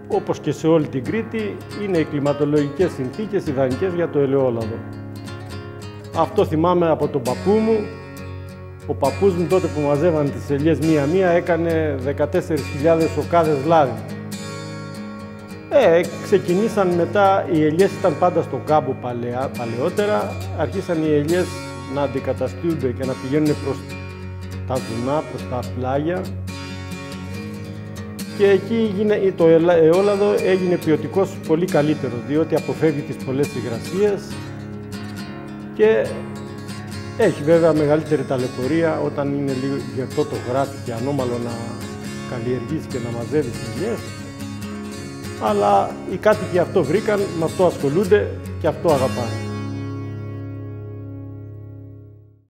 όπως και σε όλη την Κρήτη, είναι οι κλιματολογικές συνθήκες ιδανικές για το ελαιόλαδο. Αυτό θυμάμαι από τον παππού μου. Ο παππούς μου τότε που μαζεύαν τις ελιές μία-μία έκανε 14.000 οκάδες λάδι. Ξεκινήσαν μετά, οι ελιές ήταν πάντα στον κάμπο παλαιότερα, αρχίσαν οι ελιές να αντικαταστούνται και να πηγαίνουν προς τα βουνά, προς τα πλάγια. Και εκεί το ελαιόλαδο έγινε ποιοτικώς πολύ καλύτερο, διότι αποφεύγει τις πολλές υγρασίες και έχει βέβαια μεγαλύτερη ταλαιπωρία όταν είναι λίγο γερτό το γράφι και ανώμαλο να καλλιεργείς και να μαζεύεις ελιές. Αλλά οι κάτοικοι αυτό βρήκαν, με αυτό ασχολούνται και αυτό αγαπάνε.